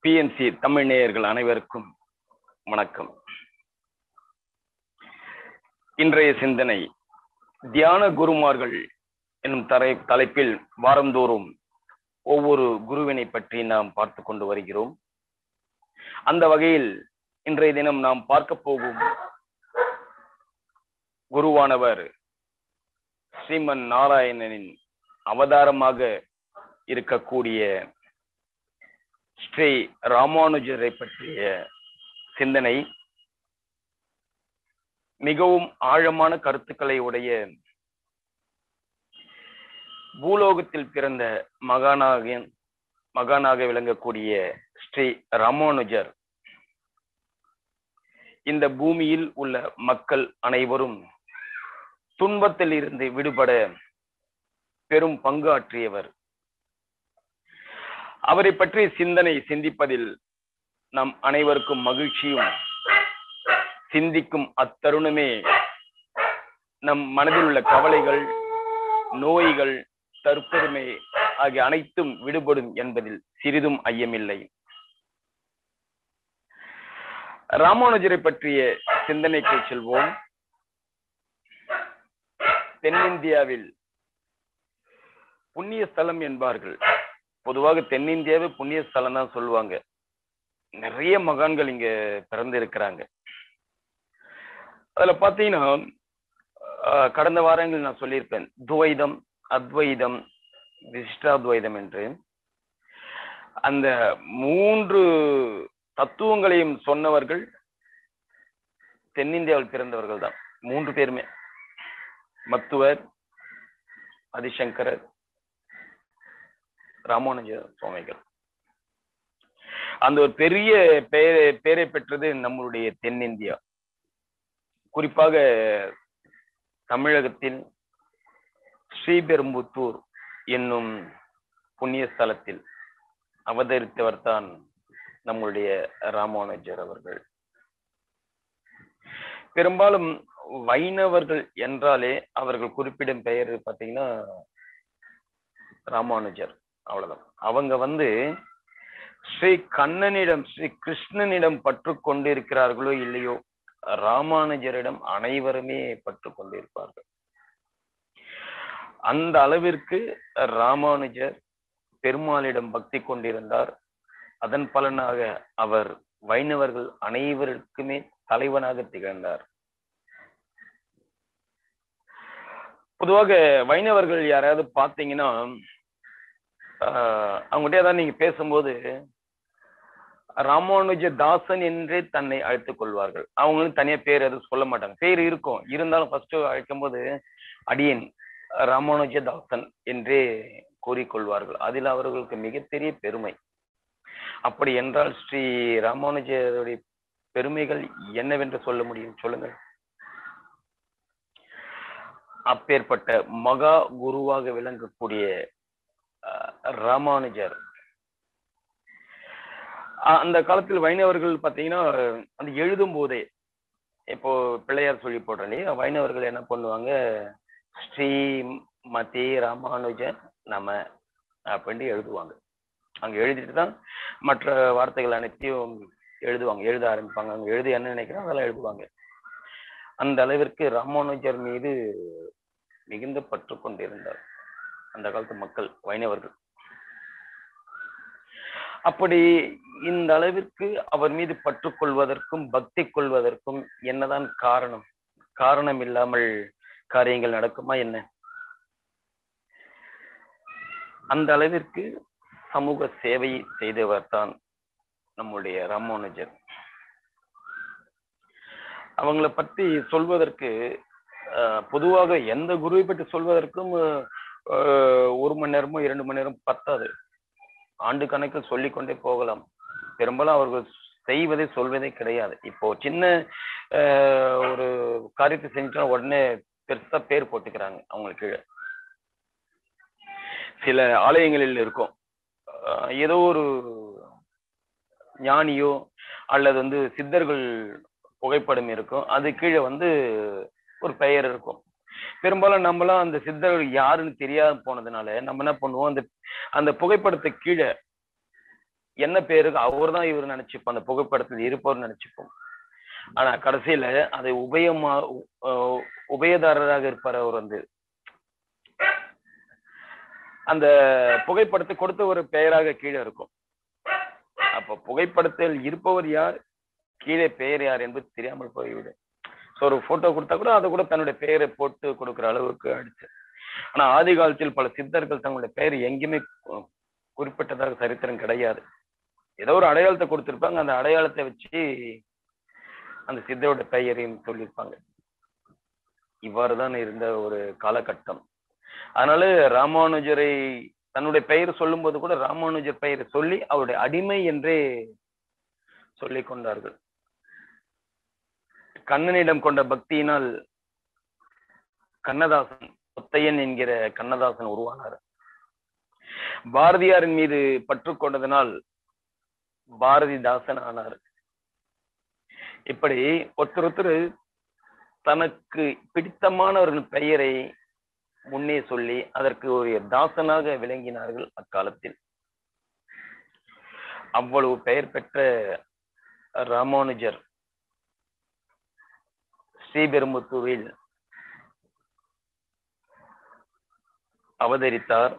BNC Tamil நேயர்கள் அனைவருக்கும் வணக்கம். இன்றைய சிந்தனை தியான குருமார்கள் என்னும் தலைப்பில் வாரந்தோறும் ஒவ்வொரு குருவினை பற்றி நாம் பார்த்து கொண்டு வருகிறோம். அந்த வகையில் இன்றைய தினம் நாம் பார்க்க போகும் குருவானவர் ஸ்ரீமன் நாராயணனின் அவதாரமாக இருக்கக்கூடிய ஸ்ரீ ராமானுஜரை பற்றிய சிந்தனை. மிகவும் ஆழமான கருத்துக்களை உடைய பூலோகத்தில் பிறந்த மகானாக விளங்கக்கூடிய ஸ்ரீ ராமானுஜர் இந்த பூமியில் உள்ள மக்கள் அனைவரும் துன்பத்தில் இருந்து விடுபட பெரும் பங்கு ஆற்றியவர். அவரை பற்றி சிந்திப்பதில் நம் அனைவருக்கும் மகிழ்ச்சியும், சிந்திக்கும் அத்தருணமே நம் மனதில் உள்ள கவலைகள், நோய்கள், தற்பெருமை ஆகிய அனைத்தும் விடுபடும் என்பதில் சிறிதும் ஐயமில்லை. ராமானுஜரை பற்றிய சிந்தனைக்கு செல்வோம். தென்னிந்தியாவில் புண்ணிய ஸ்தலம் என்பார்கள். பொதுவாக தென்னிந்தியாவே புண்ணிய ஸ்தலம் தான் சொல்லுவாங்க. நிறைய மகான்கள் இங்க பிறந்து இருக்கிறாங்க. அதுல பாத்தீங்கன்னா கடந்த வாரங்கள் நான் சொல்லியிருப்பேன், துவைதம், அத்வைதம், விசிஷ்டாத்வைதம் என்று அந்த 3 தத்துவங்களையும் சொன்னவர்கள் தென்னிந்தியாவில் பிறந்தவர்கள் தான். 3 பேருமே, மத்துவர், ஆதிசங்கரர், ராமானுஜ சுவாமிகள். அந்த ஒரு பெரிய பெயரை பெற்றது நம்மளுடைய தென்னிந்தியா. குறிப்பாக தமிழகத்தில் ஸ்ரீபெரும்புத்தூர் என்னும் புண்ணிய ஸ்தலத்தில் அவதரித்தவர் தான் நம்முடைய ராமானுஜர் அவர்கள். பெரும்பாலும் வைணவர்கள் என்றாலே அவர்கள் குறிப்பிடும் பெயர் பார்த்தீங்கன்னா ராமானுஜர், அவ்வளவுதான். அவங்க ஸ்ரீ கண்ணனிடம், ஸ்ரீ கிருஷ்ணனிடம் பற்று கொண்டிருக்கிறார்களோ இல்லையோ, ராமானுஜரிடம் அனைவருமே பற்று கொண்டிருப்பார்கள். அந்த அளவிற்கு ராமானுஜர் பெருமாளிடம் பக்தி கொண்டிருந்தார். அதன் பலனாக அவர் வைணவர்கள் அனைவருக்குமே தலைவனாக திகழ்ந்தார். பொதுவாக வைணவர்கள் யாராவது பார்த்தீங்கன்னா அவங்ககிட்ட ஏதாவது நீங்க பேசும்போது ராமானுஜ தாசன் என்றே தன்னை அழைத்துக் கொள்வார்கள். அவங்களும் தனியா பேர் எதுவும் சொல்ல மாட்டாங்க. பேர் இருக்கும், இருந்தாலும் ஃபர்ஸ்ட் அழைக்கும் போது அடியேன் ராமானுஜ தாசன் என்றே கூறிக்கொள்வார்கள். அதில் அவர்களுக்கு மிகப்பெரிய பெருமை. அப்படி என்றால் ஸ்ரீ ராமானுஜருடைய பெருமைகள் என்னவென்று சொல்ல முடியும் சொல்லுங்கள். அப்பேற்பட்ட மகா குருவாக விளங்கக்கூடிய ராமானுஜர் அந்த காலத்தில் வைணவர்கள் பார்த்தீங்கன்னா அந்த எழுதும் போதே, இப்போ பிள்ளையார் சொல்லி போடுறே, வைணவர்கள் என்ன பண்ணுவாங்க, ஸ்ரீமதி ராமானுஜ நம அப்படின்னு எழுதுவாங்க. அங்க எழுதிட்டு தான் மற்ற வார்த்தைகள் அனைத்தையும் எழுத ஆரம்பிப்பாங்க. அங்க எழுதி என்ன நினைக்கிறாங்க அதெல்லாம் எழுதுவாங்க. அந்த அளவிற்கு ராமானுஜர் மீது மிகுந்த பற்று கொண்டிருந்தார் அந்த காலத்து மக்கள், வைணவர்கள். அப்படி இந்த அளவிற்கு அவர் மீது பற்று கொள்வதற்கும் பக்தி கொள்வதற்கும் என்னதான் காரணம்? காரணம் இல்லாமல் காரியங்கள் நடக்குமா என்ன? அந்த அளவிற்கு சமூக சேவை செய்தவர் தான் நம்முடைய ராமானுஜர். அவங்கள பற்றி சொல்வதற்கு பொதுவாக எந்த குருவை பற்றி சொல்வதற்கும் 1 மணி நேரமோ 2 மணி நேரம் பத்தாது. ஆண்டு கணக்கில் சொல்லிக்கொண்டே போகலாம். பெரும்பாலும் அவர்கள் செய்வதை சொல்வதே கிடையாது. இப்போ சின்ன ஒரு காரியத்தை செஞ்சா உடனே பெருசா பேர் போட்டுக்கிறாங்க அவங்களுக்கு. சில ஆலயங்களில் இருக்கும், ஏதோ ஒரு ஞானியோ அல்லது சித்தர்கள் புகைப்படம் இருக்கும், அது கீழே ஒரு பெயர் இருக்கும். பெரும்பாலும் நம்மளாம் அந்த சித்தர்கள் யாருன்னு தெரியாம போனதுனால நம்ம என்ன பண்ணுவோம், அந்த புகைப்படத்துக்கு கீழே என்ன பேருக்கு அவர் தான் இவர் நினைச்சுப்போம், அந்த புகைப்படத்தில் இருப்பவர் நினைச்சுப்போம். ஆனா கடைசியில அதை உபயதாரராக இருப்பார் அவர் வந்து. அந்த புகைப்படத்தை கொடுத்த ஒரு பெயராக கீழே இருக்கும். அப்ப புகைப்படத்தில் இருப்பவர் யார், கீழே பெயர் யார் என்பது தெரியாமல் போய்விடும். ஒரு போட்டோ கொடுத்தா கூட அதை கூட தன்னுடைய பெயரை போட்டு கொடுக்கிற அளவுக்கு ஆயிடுச்சு. ஆனா ஆதி காலத்தில் பல சித்தர்கள் தங்களுடைய பெயர் எங்கேயுமே குறிப்பிட்டதாக சரித்திரம் கிடையாது. ஏதோ ஒரு அடையாளத்தை கொடுத்திருப்பாங்க, அந்த அடையாளத்தை வச்சு அந்த சித்தரோட பெயரையும் சொல்லியிருப்பாங்க. இவ்வாறுதான் இருந்த ஒரு காலகட்டம். அதனால ராமானுஜரை தன்னுடைய பெயர் சொல்லும் போது கூட ராமானுஜர் பெயரை சொல்லி அவருடைய அடிமை என்றே சொல்லிக் கொண்டார்கள். கண்ணனிடம் கொண்ட பக்தியினால் கண்ணதாசன், ஒத்தையன் என்கிற கண்ணதாசன் உருவானார். பாரதியாரின் மீது பற்று கொண்டதனால் பாரதிதாசன் ஆனார். இப்படி ஒருத்தர் தனக்கு பிடித்தமானவர்கள் பெயரை முன்னே சொல்லி அதற்கு ஒரு தாசனாக விளங்கினார்கள் அக்காலத்தில். அவ்வளவு பெயர் பெற்ற ராமானுஜர் ஸ்ரீபெரும்புத்தூரில் அவதரித்தார்.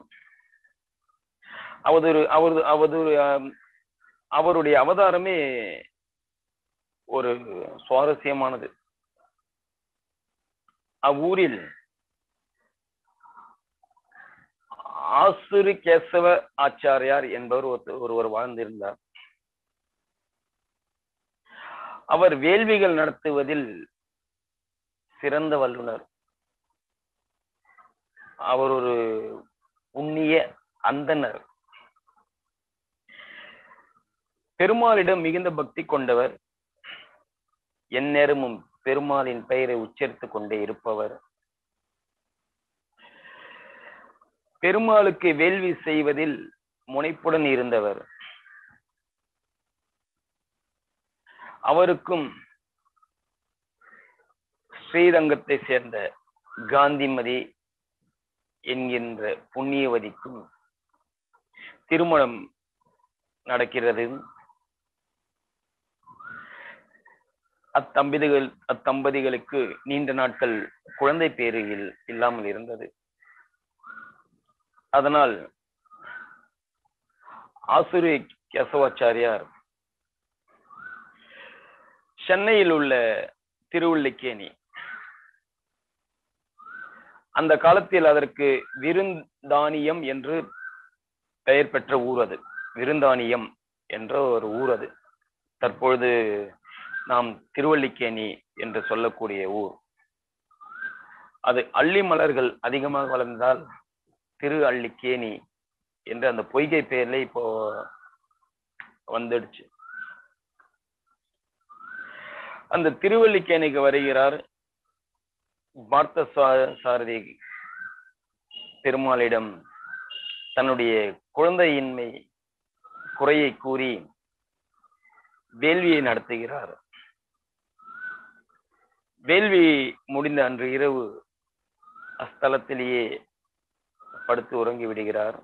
அவருடைய அவதாரமே ஒரு சுவாரஸ்யமானது. அவ்வூரில் ஆசுரி கேசவ ஆச்சாரியார் என்பவர் ஒருவர் வாழ்ந்திருந்தார். அவர் வேள்விகள் நடத்துவதில் சிறந்த வல்லுனர். அவர் ஒரு புண்ணிய அந்தனர். பெருமாளிடம் மிகுந்த பக்தி கொண்டவர். எந்நேரமும் பெருமாளின் பெயரை உச்சரித்துக் கொண்டே இருப்பவர். பெருமாளுக்கு வேள்வி செய்வதில் முனைப்புடன் இருந்தவர். அவருக்கும் ஸ்ரீரங்கத்தை சேர்ந்த காந்திமதி என்கின்ற புண்ணியவதிக்கும் திருமணம் நடக்கிறது. அத்தம்பதிகளுக்கு நீண்ட நாட்கள் குழந்தை பேறு இல்லாமல் இருந்தது. அதனால் ஆசுரி கேசவாச்சாரியார் சென்னையில் உள்ள திருவல்லிக்கேணி, அந்த காலத்தில் அதற்கு விருந்தானியம் என்று பெயர் பெற்ற ஊர் அது. விருந்தானியம் என்ற ஒரு ஊர் அது. தற்பொழுது நாம் திருவல்லிக்கேணி என்று சொல்லக்கூடிய ஊர். அது அள்ளி மலர்கள் அதிகமாக வளர்ந்தால் திரு அள்ளிக்கேணி என்று அந்த பொய்கை பெயர்ல இப்போ வந்துடுச்சு. அந்த திருவல்லிக்கேணிக்கு வருகிறார். பார்த்த சாரதி பெருமாளிடம் தன்னுடைய குழந்தையின்மை குறையை கூறி வேள்வியை நடத்துகிறார். வேள்வி முடிந்த அன்று இரவு அஸ்தலத்திலேயே படுத்து உறங்கி விடுகிறார்.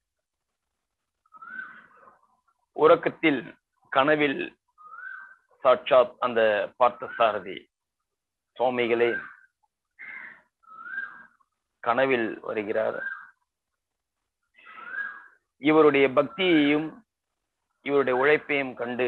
உறக்கத்தில் கனவில் சாட்சாத் அந்த பார்த்த சாரதி சுவாமிகளே கனவில் வருகிறார். இவருடைய பக்தியையும் இவருடைய உழைப்பையும் கண்டு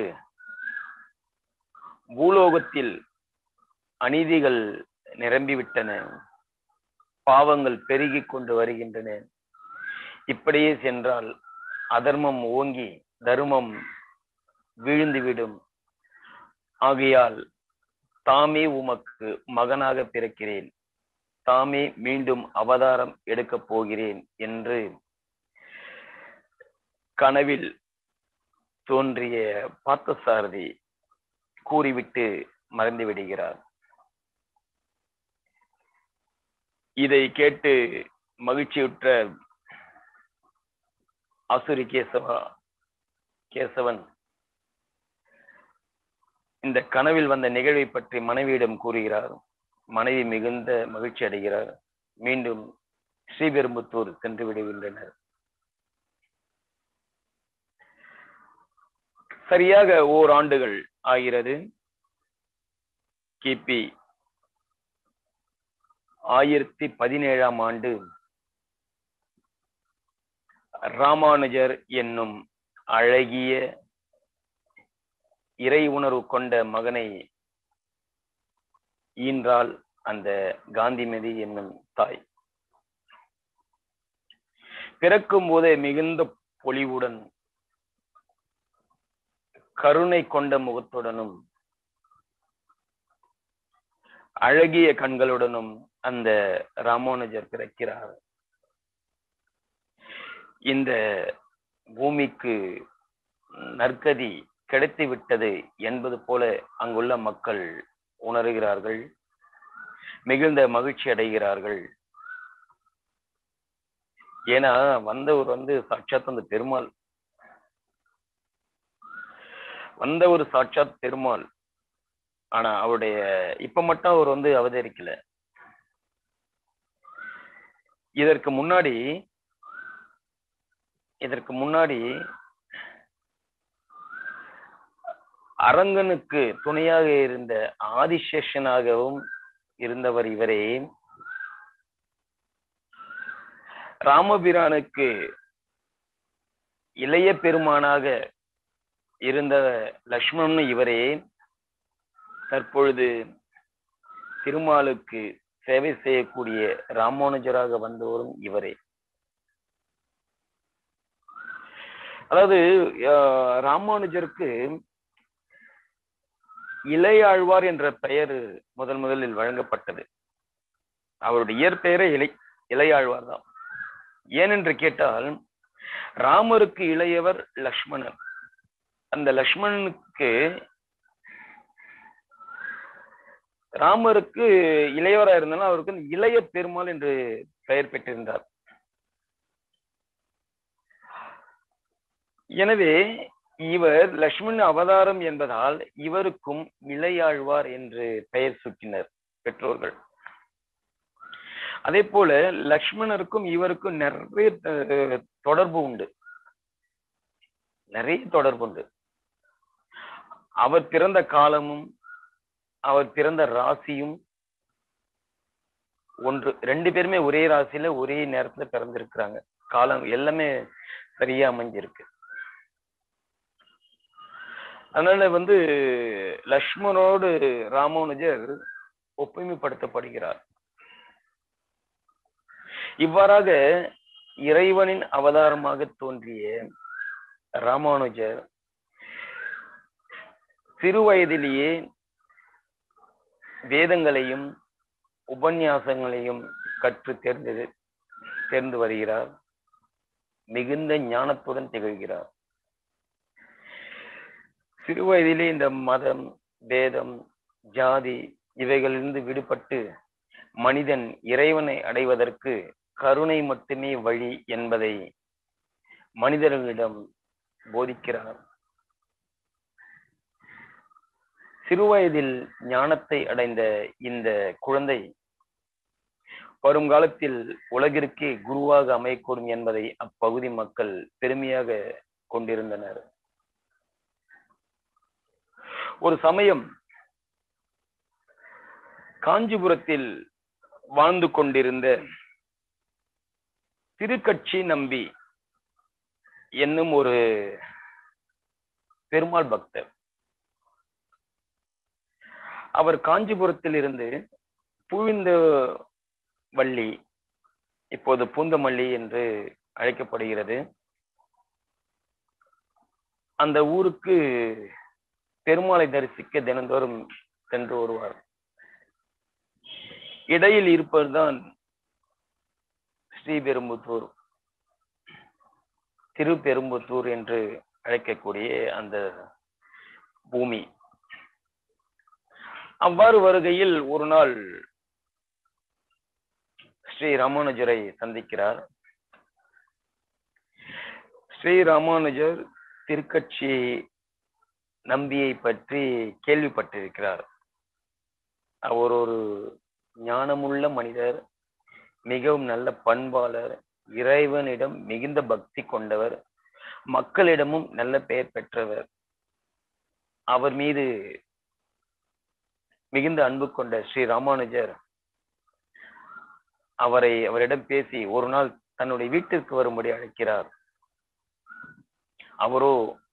பூலோகத்தில் அநீதிகள் நிரம்பிவிட்டன, பாவங்கள் பெருகி கொண்டு வருகின்றன. இப்படியே சென்றால் அதர்மம் ஓங்கி தர்மம் வீழ்ந்துவிடும். ஆகையால் தாமே உமக்கு மகனாக பிறக்கிறேன், தாமே மீண்டும் அவதாரம் எடுக்கப் போகிறேன் என்று கனவில் தோன்றிய பார்த்தசாரதி கூறிவிட்டு மறைந்து விடுகிறார். இதை கேட்டு மகிழ்ச்சியுற்ற ஆசுரி கேசவன் இந்த கனவில் வந்த நிகழ்வை பற்றி மனைவியிடம் கூறுகிறார். மனைவி மிகுந்த மகிழ்ச்சி அடைகிறார். மீண்டும் ஸ்ரீபெரும்புத்தூர் சென்று விடுகின்றனர். சரியாக ஓராண்டுகள் ஆகிறது. கிபி 1017 ஆண்டு ராமானுஜர் என்னும் அழகிய இறை உணர்வு கொண்ட மகனை ஈன்றாள் அந்த காந்திமதி என்னும் தாய். பிறக்கும் போதே மிகுந்த பொலிவுடன், கருணை கொண்ட முகத்துடனும், அழகிய கண்களுடனும் அந்த ராமானுஜர் பிறக்கிறார். இந்த பூமிக்கு நற்கதி கிடைத்து விட்டது என்பது போல அங்குள்ள மக்கள் உணர்கிறார்கள், மிகுந்த மகிழ்ச்சி அடைகிறார்கள். ஏன்னா வந்தவர் சாட்சாத் அந்த பெருமாள், வந்தவர் சாட்சாத் பெருமாள். ஆனா அவருடைய இப்ப மட்டும் அவர் அவதரிக்கல. இதற்கு முன்னாடி அரங்கனுக்கு துணையாக இருந்த ஆதிசேஷனாகவும் இருந்தவர் இவரே. ராமபிரானுக்கு இளைய பெருமானாக இருந்த லக்ஷ்மணன் இவரே. தற்பொழுது திருமாலுக்கு சேவை செய்யக்கூடிய ராமானுஜராக வந்தவரும் இவரே. அதாவது ராமானுஜருக்கு இளையாழ்வார் என்ற பெயர் முதலில் வழங்கப்பட்டது. அவருடைய இயற்பெயரே இளையாழ்வார் தான். ஏனென்று கேட்டால், ராமருக்கு இளையவர் லக்ஷ்மணன். அந்த லக்ஷ்மணனுக்கு ராமருக்கு இளையவராக இருந்தாலும் அவருக்கு இளைய பெருமாள் என்று பெயர் பெற்றிருந்தார். எனவே இவர் லக்ஷ்மண் அவதாரம் என்பதால் இவருக்கும் இளையாழ்வார் என்று பெயர் சூட்டினர் பெற்றோர்கள். அதே போல லக்ஷ்மணருக்கும் இவருக்கும் நிறைய தொடர்பு உண்டு. அவர் பிறந்த காலமும் அவர் பிறந்த ராசியும் ஒன்று. ரெண்டு பேருமே ஒரே ராசியில ஒரே நேரத்துல பிறந்திருக்கிறாங்க. காலம் எல்லாமே சரியா அமைஞ்சிருக்கு. அதனால லக்ஷ்மணோடு ராமானுஜர் ஒப்புமைப்படுத்தப்படுகிறார். இவ்வாறாக இறைவனின் அவதாரமாக தோன்றிய ராமானுஜர் சிறு வயதிலேயே வேதங்களையும் உபன்யாசங்களையும் கற்று தேர்ந்து வருகிறார். மிகுந்த ஞானத்துடன் திகழ்கிறார். சிறு வயதிலே இந்த மதம், வேதம், ஜாதி இவைகளிலிருந்து விடுபட்டு மனிதன் இறைவனை அடைவதற்கு கருணை மட்டுமே வழி என்பதை மனிதர்களிடம் போதிக்கிறார். சிறுவயதில் ஞானத்தை அடைந்த இந்த குழந்தை வருங்காலத்தில் உலகிற்கே குருவாக அமையக்கூடும் என்பதை அப்பகுதி மக்கள் பெருமையாக கொண்டிருந்தனர். ஒரு சமயம் காஞ்சிபுரத்தில் வாழ்ந்து கொண்டிருந்த திருக்கட்சி நம்பி என்னும் ஒரு பெருமாள் பக்தர், அவர் காஞ்சிபுரத்தில் இருந்து புழுந்தவள்ளி, இப்போது பூந்தமல்லி என்று அழைக்கப்படுகிறது, அந்த ஊருக்கு பெருமாளை தரிசிக்க தினந்தோறும் சென்று வருவார். இடையில் இருப்பதுதான் ஸ்ரீபெரும்புத்தூர், திருப்பெரும்புத்தூர் என்று அழைக்கக்கூடிய அந்த பூமி. அவ்வாறு வருகையில் ஒரு நாள் ஸ்ரீ ராமானுஜரை சந்திக்கிறார். ஸ்ரீ ராமானுஜர் திருக்கட்சி நம்பியை பற்றி கேள்விப்பட்டிருக்கிறார். அவர் ஒரு ஞானமுள்ள மனிதர், மிகவும் நல்ல பண்பாளர், இறைவனிடம் மிகுந்த பக்தி கொண்டவர், மக்களிடமும் நல்ல பெயர் பெற்றவர். அவர் மீது மிகுந்த அன்பு கொண்ட ஸ்ரீ ராமானுஜர் அவரிடம் பேசி ஒரு நாள் தன்னுடைய வீட்டிற்கு வரும்படி அழைக்கிறார். அவரோ,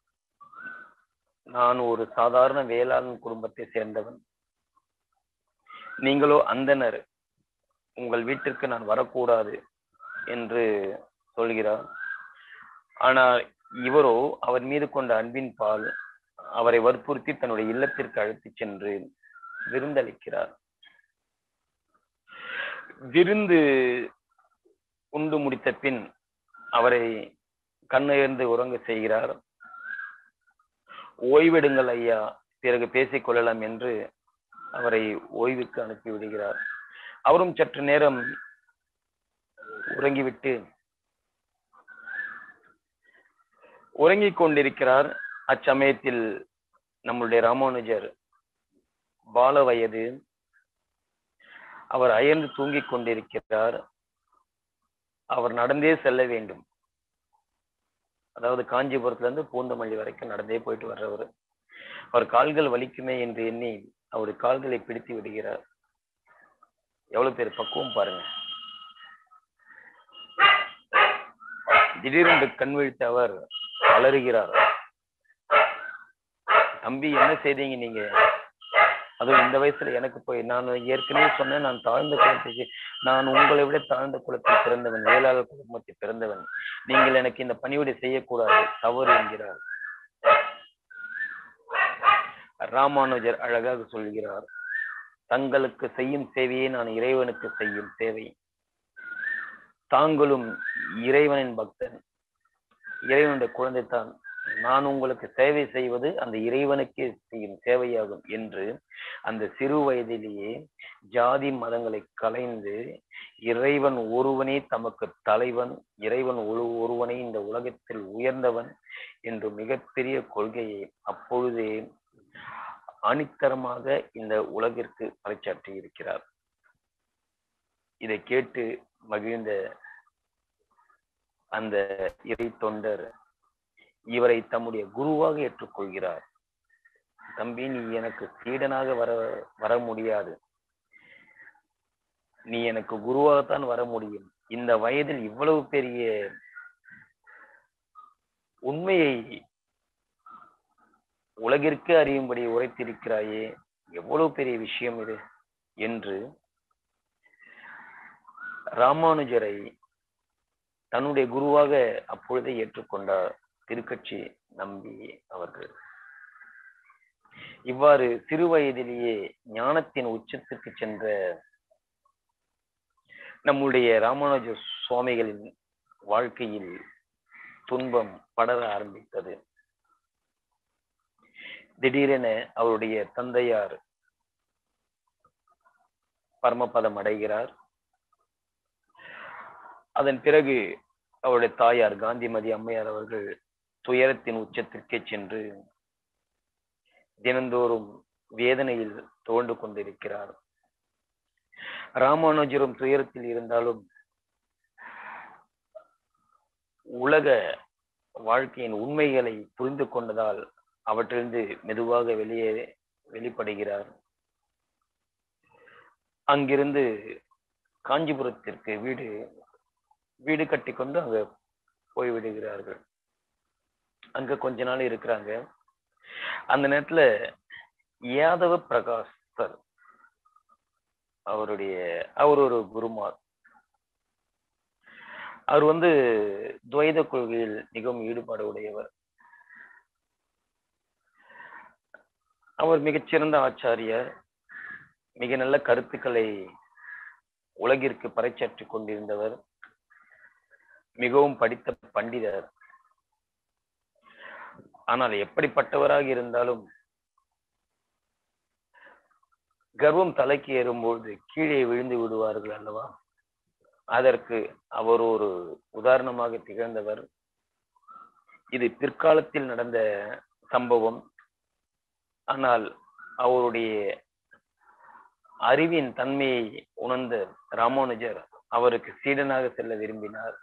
நான் ஒரு சாதாரண வேளாண் குடும்பத்தை சேர்ந்தவன், நீங்களோ அந்தனர், உங்கள் வீட்டிற்கு நான் வரக்கூடாது என்று சொல்கிறார். ஆனால் இவரோ அவர் மீது கொண்ட அன்பின் பால் அவரை வற்புறுத்தி தன்னுடைய இல்லத்திற்கு அழைத்து சென்று விருந்தளிக்கிறார். விருந்து உண்டு முடித்த பின் அவரை கண்ணுயர்ந்து உறங்க செய்கிறார். ஓய்வெடுங்கள் ஐயா, பிறகு பேசிக் கொள்ளலாம் என்று அவரை ஓய்வுக்கு அனுப்பி விடுகிறார். அவரும் சற்று நேரம் உறங்கிக் கொண்டிருக்கிறார். அச்சமயத்தில் நம்முடைய ராமானுஜர் பால வயது, அவர் அயர்ந்து தூங்கிக் கொண்டிருக்கிறார். அவர் நடந்தே செல்ல வேண்டும். அதாவது காஞ்சிபுரத்துல இருந்து பூந்தமல்லி வரைக்கும் நடந்தே போயிட்டு வர்றவர். அவர் கால்கள் வலிக்குமே என்று எண்ணி அவருடைய கால்களை பிடித்து விடுகிறார். எவ்வளவு பேர் பக்குவம் பாருங்க. திடீரென்று கண் விழித்த அவர் அலறுகிறார். தம்பி, என்ன செய்தீங்க நீங்க? அதுவும் இந்த வயசுல எனக்கு போய், நான் ஏற்கனவே சொன்னேன், நான் உங்களை விட தாழ்ந்த குலத்தில் பிறந்தவன், வேளாளர் குடும்பத்தில் பிறந்தவன், நீங்கள் எனக்கு இந்த பணிவிடை செய்யக்கூடாது, தவறு என்கிறார். ராமானுஜர் அழகாக சொல்கிறார், தங்களுக்கு செய்யும் சேவையை நான் இறைவனுக்கு செய்யும் சேவை. தாங்களும் இறைவனின் பக்தன், இறைவனுடைய குழந்தைத்தான். நான் உங்களுக்கு சேவை செய்வது அந்த இறைவனுக்கே செய்யும் சேவையாகும் என்று அந்த சிறு வயதிலேயே ஜாதி மதங்களை கலைந்து இறைவன் ஒருவனே தமக்கு தலைவன், இறைவன் ஒருவனே இந்த உலகத்தில் உயர்ந்தவன் என்று மிகப்பெரிய கொள்கையை அப்பொழுதே ஆணித்தரமாக இந்த உலகிற்கு பறைசாற்றி இருக்கிறார். இதை கேட்டு மகிழ்ந்த அந்த இறை தொண்டர் இவரை தம்முடைய குருவாக ஏற்றுக்கொள்கிறார். தம்பி, நீ எனக்கு சீடனாக வர முடியாது, நீ எனக்கு குருவாகத்தான் வர முடியும். இந்த வயதில் இவ்வளவு பெரிய உண்மையை உலகிற்கு அறியும்படி உரைத்திருக்கிறாயே, எவ்வளவு பெரிய விஷயம் இது என்று ராமானுஜரை தன்னுடைய குருவாக அப்பொழுதே ஏற்றுக்கொண்டார் திருக்கட்சி நம்பி அவர்கள். இவ்வாறு சிறு வயதிலேயே ஞானத்தின் உச்சத்துக்கு சென்ற நம்முடைய ராமானுஜ சுவாமிகளின் வாழ்க்கையில் துன்பம் படர ஆரம்பித்தது. திடீரென அவருடைய தந்தையார் பரமபதம் அடைகிறார். அதன் பிறகு அவருடைய தாயார் காந்திமதி அம்மையார் அவர்கள் துயரத்தின் உச்சத்திற்கே சென்று தினந்தோறும் வேதனையில் தோண்டு கொண்டிருக்கிறார். ராமானுஜரும் துயரத்தில் இருந்தாலும் உலக வாழ்க்கையின் உண்மைகளை புரிந்து கொண்டதால் அவற்றிலிருந்து மெதுவாக வெளிப்படுகிறார். அங்கிருந்து காஞ்சிபுரத்திற்கு வீடு கட்டி கொண்டு அங்க போய்விடுகிறார்கள். அங்க கொஞ்ச நாள் இருக்கிறாங்க. அந்த நேரத்துல யாதவ பிரகாசர் அவர் ஒரு குருமார். அவர் துவைத கொள்கையில் மிகவும் ஈடுபாடு உடையவர். அவர் மிகச்சிறந்த ஆச்சாரியர், மிக நல்ல கருத்துக்களை உலகிற்கு பறைசாற்றிக் கொண்டிருந்தவர், மிகவும் படித்த பண்டிதர். ஆனால் எப்படிப்பட்டவராக இருந்தாலும் கர்வம் தலைக்கு ஏறும்போது கீழே விழுந்து விடுவார்கள் அல்லவா? அதற்கு அவர் ஒரு உதாரணமாக திகழ்ந்தவர். இது பிற்காலத்தில் நடந்த சம்பவம். ஆனால் அவருடைய அறிவின் தன்மையை உணர்ந்த ராமானுஜர் அவருக்கு சீடனாக செல்ல விரும்பினார்.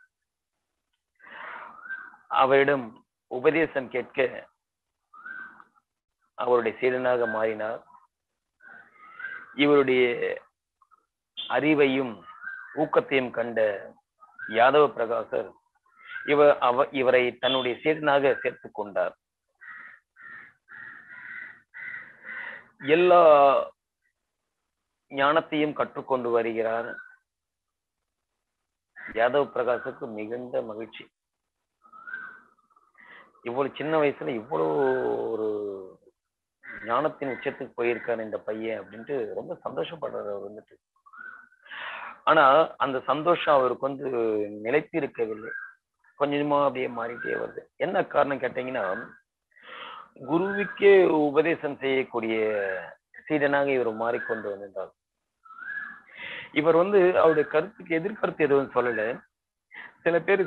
அவரிடம் உபதேசம் கேட்க அவருடைய சீடனாக மாறினார். இவருடைய அறிவையும் ஊக்கத்தையும் கண்ட யாதவ பிரகாசர் இவரை தன்னுடைய சீடனாக சேர்த்துக் கொண்டார். எல்லா ஞானத்தையும் கற்றுக்கொண்டு வருகிறார். யாதவ பிரகாசுக்கு மிகுந்த மகிழ்ச்சி. இவ்வளவு சின்ன வயசுல இவ்வளவு ஒரு ஞானத்தின் உச்சத்துக்கு போயிருக்காரு இந்த பையன் அப்படின்ட்டு ரொம்ப சந்தோஷப்படுறாரு அவர் வந்துட்டு. ஆனா அந்த சந்தோஷம் அவருக்கு வந்து நிலைத்து இருக்கவில்லை. கொஞ்சமா அப்படியே மாறிட்டே வருது. என்ன காரணம் கேட்டீங்கன்னா, குருவுக்கே உபதேசம் செய்யக்கூடிய சீடனாக இவர் மாறிக்கொண்டு வந்திருந்தார். இவர் வந்து அவருடைய கருத்துக்கு எதிர்கருத்து எதுவும் சொல்லல. சில பேர்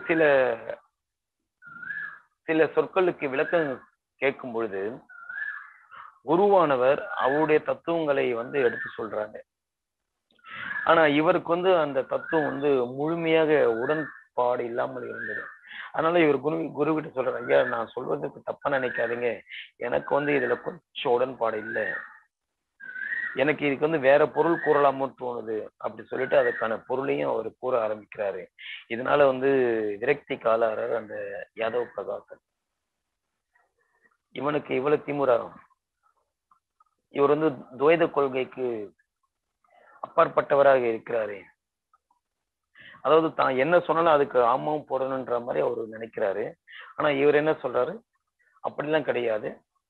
சில சொற்களுக்கு விளக்கம் கேட்கும் பொழுது குருவானவர் அவருடைய தத்துவங்களை வந்து எடுத்து சொல்றாங்க. ஆனா இவருக்கு வந்து அந்த தத்துவம் வந்து முழுமையாக உடன்பாடு இல்லாமல் இருந்தது. அதனால இவர் குருகிட்ட சொல்றாரு, ஐயா நான் சொல்வதற்கு தப்பா நினைக்காதீங்க, எனக்கு வந்து இதுல கொஞ்சம் உடன்பாடு இல்லை, எனக்கு இதுக்கு வந்து வேற பொருள் கூறலாமோ தோணுது அப்படி சொல்லிட்டு அதுக்கான பொருளையும் அவர் கூற ஆரம்பிக்கிறாரு. இதனால வந்து விரக்தி காலாளர் அந்த யாதவ பிரகாசன். இவனுக்கு இவ்வளவு திமுறாகும். இவர் வந்து துவைத கொள்கைக்கு அப்பாற்பட்டவராக இருக்கிறாரு. அதாவது தான் என்ன சொன்னாலும் அதுக்கு ஆமாவும் போடணுன்ற மாதிரி அவரு நினைக்கிறாரு. ஆனா இவர் என்ன சொல்றாரு, அப்படிலாம் கிடையாது,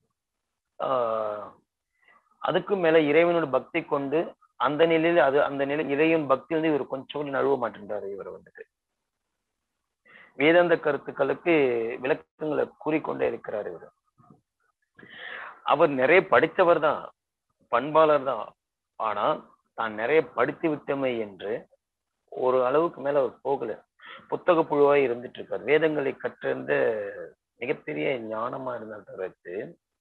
அதுக்கு மேல இறைவனோட பக்தி கொண்டு அந்த நிலையில அந்த நிலை இறைவன் பக்தி வந்து இவர் கொஞ்சம் கூட நழுவ மாட்டேன்றாரு. இவர் வந்துட்டு வேதாந்த கருத்துக்களுக்கு விளக்கங்களை கூறிக்கொண்டே இருக்கிறார். இவர் அவர் நிறைய படித்தவர் தான், பண்பாளர் தான். ஆனா தான் நிறைய படித்து விட்டமை என்று ஒரு அளவுக்கு மேல அவர் போகல. புத்தக புழுவாய் இருந்துட்டு இருக்கார். வேதங்களை கற்றிருந்த மிகப்பெரிய ஞானமா இருந்தவருக்கு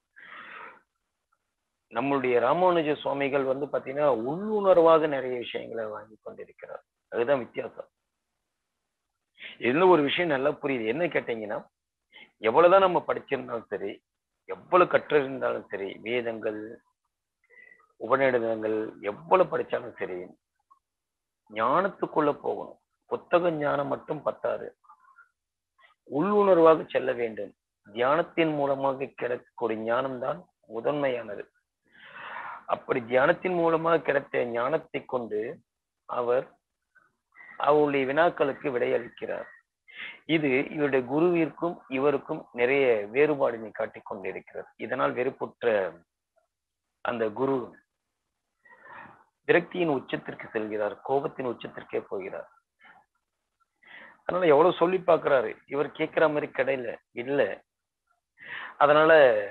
நம்மளுடைய ராமானுஜ சுவாமிகள் வந்து பாத்தீங்கன்னா உள்ளுணர்வாக நிறைய விஷயங்களை வாங்கி கொண்டிருக்கிறார். அதுதான் வித்தியாசம். இதுல ஒரு விஷயம் நல்லா புரியுது. என்ன கேட்டீங்கன்னா, எவ்வளவுதான் நம்ம படிச்சிருந்தாலும் சரி, எவ்வளவு கற்றிருந்தாலும் சரி, வேதங்கள் உபநிடதங்கள் எவ்வளவு படிச்சாலும் சரி, ஞானத்துக்குள்ள போகணும். புத்தக ஞானம் மட்டும் பத்தாது, உள்ளுணர்வாக செல்ல வேண்டும். தியானத்தின் மூலமாக கிடைக்கக்கூடிய ஞானம் தான் முதன்மையானது. அப்படி தியானத்தின் மூலமாக கிடைத்த ஞானத்தை கொண்டு அவர் அவருடைய வினாக்களுக்கு விடையளிக்கிறார். இது இவருடைய குருவிற்கும் இவருக்கும் நிறைய வேறுபாடினை காட்டிக் கொண்டிருக்கிறது. இதனால் வெறுப்புற்ற அந்த குரு விரக்தியின் உச்சத்திற்கு செல்கிறார், கோபத்தின் உச்சத்திற்கே போகிறார். அதனால எவ்வளவு சொல்லி பார்க்கிறாரு, இவர் கேட்கிற மாதிரி கிடையில இல்ல. அதனால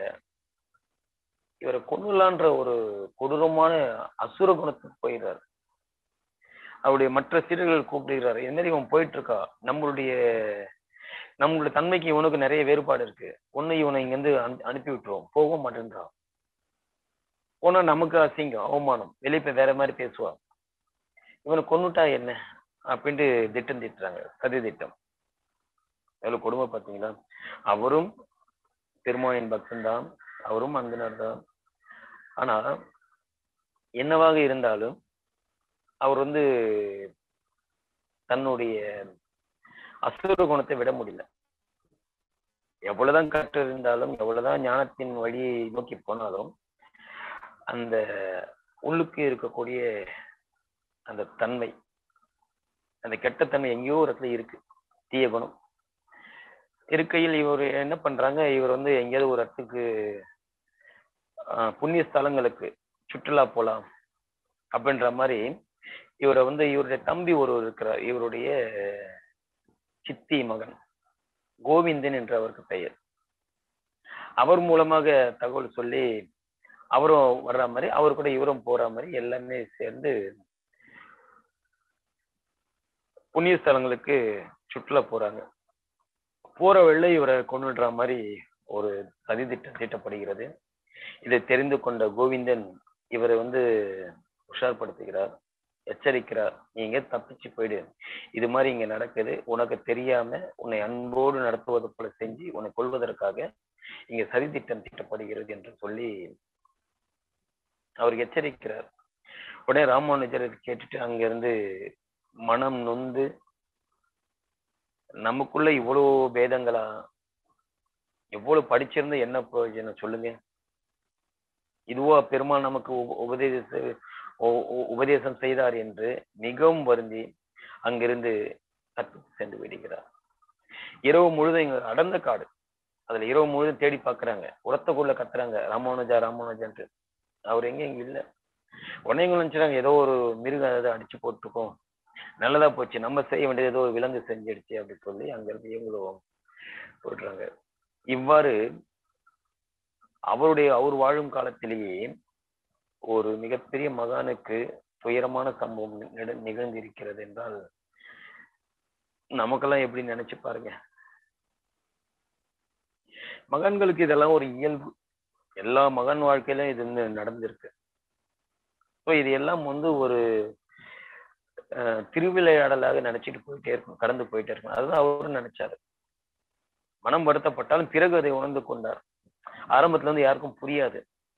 இவரை கொன்னுலான்ற ஒரு கொடூரமான அசுர குணத்துக்கு போயிடுறாரு. அவருடைய மற்ற சீடர்கள் கூப்பிடுகிறாரு, இது மாதிரி இவன் போயிட்டு இருக்கா, நம்மளுடைய தன்மைக்கு இவனுக்கு நிறைய வேறுபாடு இருக்கு, ஒண்ணு இவனை இங்க இருந்து அனுப்பி விட்டுருவோம், போக மாட்டேன்றான், போனா நமக்கு அசிங்கம் அவமானம், வெளியே போய் வேற மாதிரி பேசுவான், இவனை கொன்னுட்டா என்ன அப்படின்ட்டு திட்டம் திட்டுறாங்க. சதி திட்டம். எவ்வளவு கொடுமை பார்த்தீங்களா. அவரும் பெருமாளின் பக்தன் தான், அவரும் அந்தனர் தான். ஆனா என்னவாக இருந்தாலும் அவர் வந்து தன்னுடைய அசுர குணத்தை விட முடியல. எவ்வளவுதான் கற்று இருந்தாலும், எவ்வளவுதான் ஞானத்தின் வழியை நோக்கி போனாலும், அந்த உள்ளுக்கு இருக்கக்கூடிய அந்த தன்மை, அந்த கெட்ட தன்மை எங்கேயோ ஒரு இடத்துல இருக்கு, தீய குணம் இருக்கையில் இவர் என்ன பண்றாங்க, இவர் வந்து எங்கேயாவது ஒரு இடத்துக்கு புண்ணிய ஸ்தலங்களுக்கு சுற்றுலா போலாம் அப்படின்ற மாதிரி இவரை வந்து இவருடைய தம்பி ஒருவர் இருக்கிறார், இவருடைய சித்தி மகன் கோவிந்தன் என்று அவருக்கு பெயர். அவர் மூலமாக தகவல் சொல்லி அவரும் வர்ற மாதிரி, அவர் கூட இவரும் போற மாதிரி எல்லாமே சேர்ந்து புண்ணிய ஸ்தலங்களுக்கு சுற்றுலா போறாங்க. போற வழியில இவரை கொண்டுடுற மாதிரி ஒரு சதி திட்டம் தீட்டப்படுகிறது. இதை தெரிந்து கொண்ட கோவிந்தன் இவரை வந்து உஷார்படுத்துகிறார், எச்சரிக்கிறார், நீங்க தப்பிச்சு போயிடு, இது மாதிரி இங்க நடக்குது, உனக்கு தெரியாம உன்னை அன்போடு நடத்துவது போல செஞ்சு உன்னை கொள்வதற்காக இங்க சதி திட்டம் தீட்டப்படுகிறது என்று சொல்லி அவருக்கு எச்சரிக்கிறார். உடனே ராமானுஜர் கேட்டுட்டு அங்கிருந்து மனம் நொந்து, நமக்குள்ள இவ்வளவு பேதங்களா, எவ்வளவு படிச்சிருந்த என்ன பிரயோஜனம் சொல்லுங்க. இதுவா பெருமாள் நமக்கு உபதேசம் செய்தார் என்று மிகவும் வருந்தி அங்கிருந்து தப்பித்து சென்று விடுகிறார். இரவு முழுதும் இங்க அடர்ந்த காடு, அதுல இரவு முழுதும் தேடி பாக்குறாங்க, உரத்தக்குள்ள கத்துறாங்க ராமானுஜா ராமானுஜான்ட்டு. அவர் எங்க இங்க இல்ல. உடனே நினைச்சாங்க ஏதோ ஒரு மிருகம் ஏதோ அடிச்சு போட்டுருக்கோம், நல்லதா போச்சு, நம்ம செய்ய வேண்டியது ஏதோ ஒரு விலங்கு செஞ்சிடுச்சு அப்படின்னு சொல்லி அங்க இருந்து இவங்களும் போடுறாங்க. இவ்வாறு அவர் வாழும் காலத்திலேயே ஒரு மிகப்பெரிய மகானுக்கு துயரமான சம்பவம் நிகழ்ந்திருக்கிறது என்றால் நமக்கெல்லாம் எப்படி நினைச்சு பாருங்க. மகான்களுக்கு இதெல்லாம் ஒரு இயல்பு, எல்லா மகான் வாழ்க்கையிலும் இது நடந்திருக்கு. இது எல்லாம் ஒரு திருவிளையாடலாக நினைச்சிட்டு போயிட்டே இருக்கும், கடந்து போயிட்டே இருக்கும். அதுதான் அவரும் நினைச்சாரு. மனம் வருத்தப்பட்டாலும் பிறகு அதை உணர்ந்து கொண்டார். ஆரம்பத்துல இருந்து யாருக்கும் புரியாது.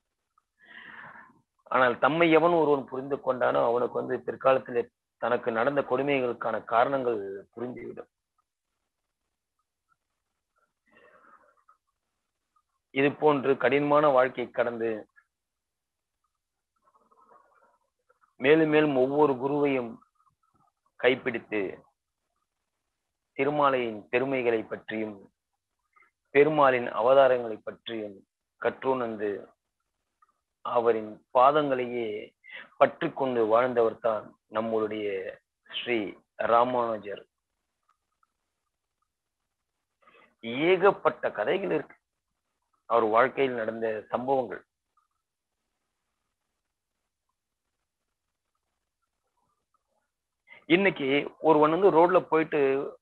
ஆனால் தம்மை எவன் ஒருவன் புரிந்து கொண்டானோ அவனுக்கு பிற்காலத்திலே தனக்கு நடந்த கொடுமைகளுக்கான காரணங்கள் புரிந்துவிடும். இது போன்று கடினமான வாழ்க்கை கடந்து மேலும் மேலும் ஒவ்வொரு குருவையும் கைப்பிடித்து திருமாலையின் பெருமைகளை பற்றியும் பெருமாளின் அவதாரங்களை பற்றியும் கற்றுணர்ந்து அவரின் பாதங்களையே பற்றி கொண்டு வாழ்ந்தவர் தான் நம்மளுடைய ஸ்ரீ ராமானுஜர். ஏகப்பட்ட கதைகள் இருக்கு அவர் வாழ்க்கையில் நடந்த சம்பவங்கள். இன்னைக்கு ஒருவன் ரோட்ல போயிட்டு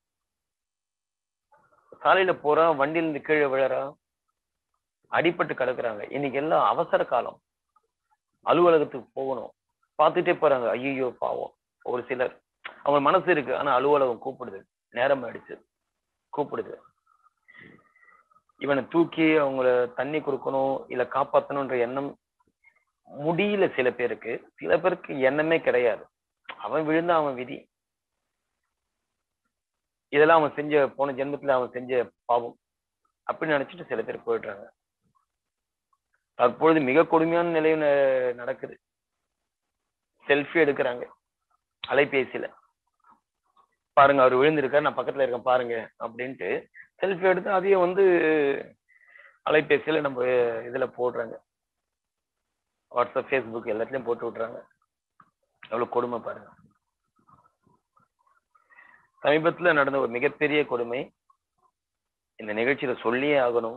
சாலையில போறான், வண்டியில இருந்து கீழே விழறான், அடிபட்டு கிடக்குறாங்க. இன்னைக்கு எல்லாம் அவசர காலம், அலுவலகத்துக்கு போகணும், பார்த்துட்டே போறாங்க. ஐயோ பாவம். ஒரு சிலர் அவங்க மனசு இருக்கு, ஆனா அலுவலகம் கூப்பிடுது, நேரம் ஆயிடுச்சு கூப்பிடுது, இவனை தூக்கி அவங்கள தண்ணி கொடுக்கணும் இல்ல காப்பாற்றணும்ன்ற எண்ணம் முடியல சில பேருக்கு. சில பேருக்கு எண்ணமே கிடையாது, அவன் விழுந்தா அவன் விதி, இதெல்லாம் அவன் செஞ்ச போன ஜென்மத்துல அவன் செஞ்ச பாவம் அப்படின்னு நினைச்சிட்டு சில பேர் போயிடுறாங்க. தற்பொழுது மிக கொடுமையான நிலையும் நடக்குது. செல்ஃபி எடுக்கிறாங்க அலைபேசியில, பாருங்க அவர் விழுந்திருக்காரு, நான் பக்கத்துல இருக்கேன் பாருங்க அப்படின்ட்டு செல்ஃபி எடுத்து அதையும் அலைபேசியில நம்ம இதுல போடுறாங்க. வாட்ஸ்அப், ஃபேஸ்புக் எல்லாத்துலயும் போட்டு விட்டுறாங்க. எவ்வளவு கொடுமை பாருங்க. சமீபத்துல நடந்த ஒரு மிகப்பெரிய கொடுமை இந்த நிகழ்ச்சியில சொல்லியே ஆகணும்.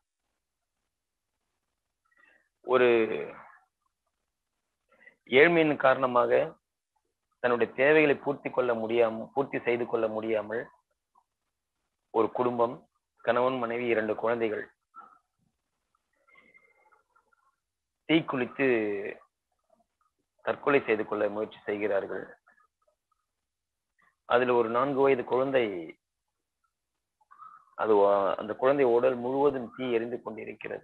ஒரு ஏழ்மையின் காரணமாக தன்னுடைய தேவைகளை பூர்த்தி செய்து கொள்ள முடியாமல் ஒரு குடும்பம், கணவன் மனைவி 2 குழந்தைகள் தீக்குளித்து தற்கொலை செய்து கொள்ள முயற்சி செய்கிறார்கள். அதுல ஒரு 4 வயது குழந்தை, அந்த குழந்தை உடல் முழுவதும் தீ எரிந்து கொண்டிருக்கிறது.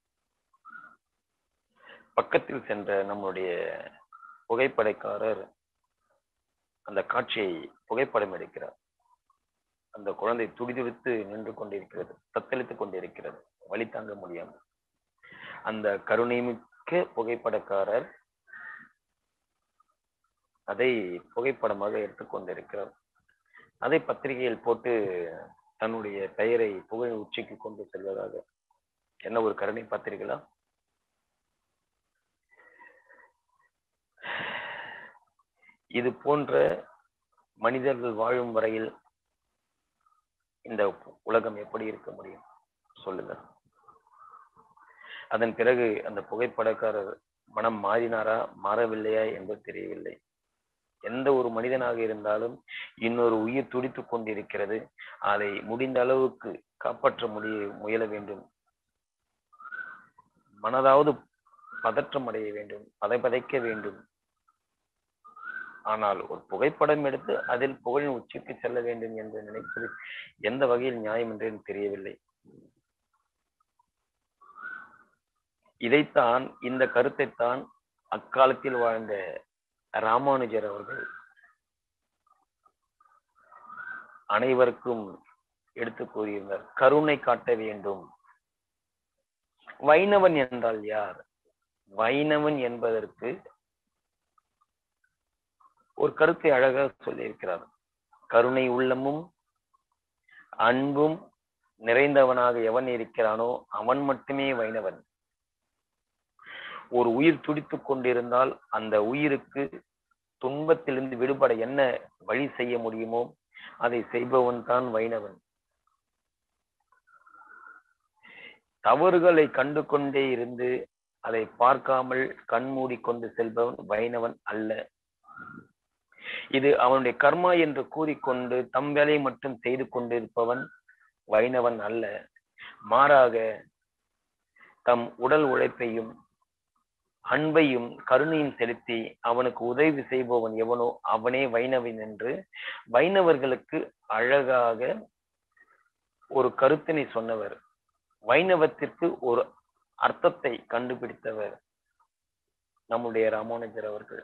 பக்கத்தில் சென்ற நம்முடைய புகைப்படக்காரர் அந்த காட்சியை புகைப்படம் எடுக்கிறார். அந்த குழந்தை துடிதுடித்து நின்று கொண்டிருக்கிறது, தத்தளித்துக் கொண்டிருக்கிறது, வலி தாங்க முடியாமல். அந்த கருணைமிக்க புகைப்படக்காரர் அதை புகைப்படமாக எடுத்துக்கொண்டிருக்கிறார். அதை பத்திரிகையில் போட்டு தன்னுடைய பெயரை புகழ் உச்சிக்கு கொண்டு செல்வதாக. என்ன ஒரு கருணை பத்திரிகைகளா! இது போன்ற மனிதர்கள் வாழும் வரையில் இந்த உலகம் எப்படி இருக்க முடியும் சொல்லுங்க. அதன் பிறகு அந்த புகைப்படக்காரர் மனம் மாறினாரா மாறவில்லையா என்பது தெரியவில்லை. எந்த ஒரு மனிதனாக இருந்தாலும் இன்னொரு உயிர் துடித்துக் கொண்டிருக்கிறது, அதை முடிந்த அளவுக்கு காப்பாற்ற முயல வேண்டும். மனதாவது பதற்றம் அடைய வேண்டும், பதைக்க வேண்டும். ஆனால் ஒரு புகைப்படம் எடுத்து அதில் புகழின் உச்சிக்கு செல்ல வேண்டும் என்று நினைப்பது எந்த வகையில் நியாயம் என்று தெரியவில்லை. இதைத்தான், இந்த கருத்தைத்தான் அக்காலத்தில் வாழ்ந்த ராமானுஜர் அவர்கள் அனைவருக்கும் எடுத்து கூறியிருந்தார். கருணை காட்ட வேண்டும். வைணவன் என்றால் யார்? வைணவன் என்பதற்கு ஒரு கருத்தை அழகாக சொல்லியிருக்கிறார். கருணை உள்ளமும் அன்பும் நிறைந்தவனாக எவன் இருக்கிறானோ அவன் மட்டுமே வைணவன். ஒரு உயிர் துடித்துக் கொண்டிருந்தால் அந்த உயிருக்கு துன்பத்திலிருந்து விடுபட என்ன வழி செய்ய முடியுமோ அதை செய்பவன் தான் வைணவன். தவறுகளை கண்டு கொண்டே இருந்து அதை பார்க்காமல் கண்மூடி கொண்டு செல்பவன் வைணவன் அல்ல. இது அவனுடைய கர்மா என்று கூறிக்கொண்டு தம் வேலையை மட்டும் செய்து கொண்டிருப்பவன் வைணவன் அல்ல. மாறாக தம் உடல் உழைப்பையும் அன்பையும் கருணையும் செலுத்தி அவனுக்கு உதவி செய்பவன் எவனோ அவனே வைணவன் என்று வைணவர்களுக்கு அழகாக ஒரு கருத்தினை சொன்னவர். வைணவத்திற்கு ஒரு அர்த்தத்தை கண்டுபிடித்தவர் நம்முடைய ராமானுஜர் அவர்கள்.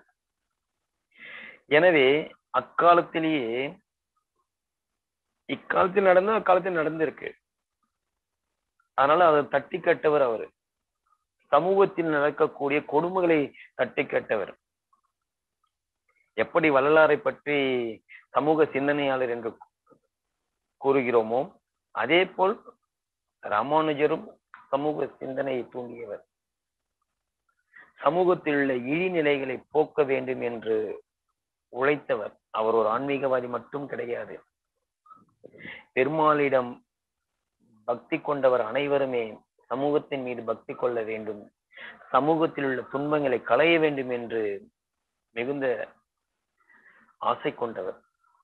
எனவே அக்காலத்திலேயே இக்காலத்தில் நடந்த அக்காலத்தில் நடந்திருக்கு. அதனால அதை தட்டி கட்டவர் அவரு. சமூகத்தில் நடக்கக்கூடிய கொடுமைகளை தட்டி கட்டவர். எப்படி வள்ளலாரை பற்றி சமூக சிந்தனையாளர் என்று கூறுகிறோமோ அதே போல் ராமானுஜரும் சமூக சிந்தனையை தூண்டியவர். சமூகத்தில் உள்ள இழிநிலைகளை போக்க வேண்டும் என்று உழைத்தவர். அவர் ஒரு ஆன்மீகவாதி மட்டும் கிடையாது. பெருமாளிடம் பக்தி கொண்டவர் அனைவருமே சமூகத்தின் மீது பக்தி கொள்ள வேண்டும், சமூகத்தில் உள்ள துன்பங்களை களைய வேண்டும் என்று மிகுந்த ஆசை கொண்டவர்.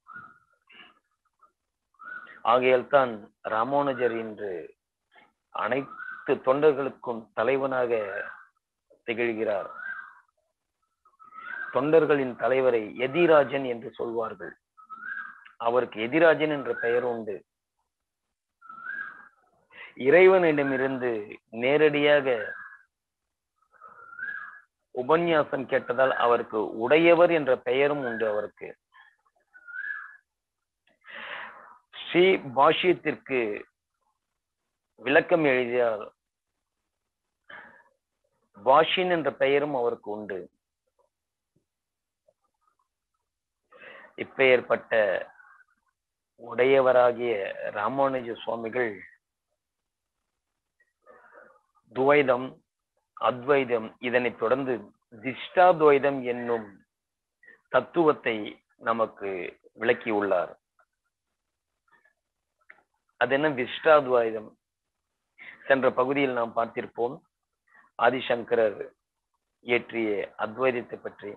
ஆகையால் தான் ராமானுஜர் இன்று அனைத்து தொண்டர்களுக்கும் தலைவனாக திகழ்கிறார். தொண்டர்களின் தலைவரை எதிராஜன் என்று சொல்வார்கள். அவருக்கு எதிராஜன் என்ற பெயர் உண்டு. இறைவனிடமிருந்து நேரடியாக உபன்யாசம் கேட்டதால் அவருக்கு உடையவர் என்ற பெயரும் உண்டு. அவருக்கு ஸ்ரீ பாஷ்யத்திற்கு விளக்கம் எழுதியால் பாஷின் என்ற பெயரும் அவருக்கு உண்டு. இப்பெயர்பட்ட உடையவராகிய ராமானுஜ சுவாமிகள் துவைதம், அத்வைதம், இதனை தொடர்ந்து திஷ்டாத்வைதம் என்னும் தத்துவத்தை நமக்கு விளக்கியுள்ளார். அது என்ன விஷ்டாத்வைதம்? சென்ற பகுதியில் நாம் பார்த்திருப்போம். ஆதிசங்கரர் இயற்றிய அத்வைதத்தை பற்றி.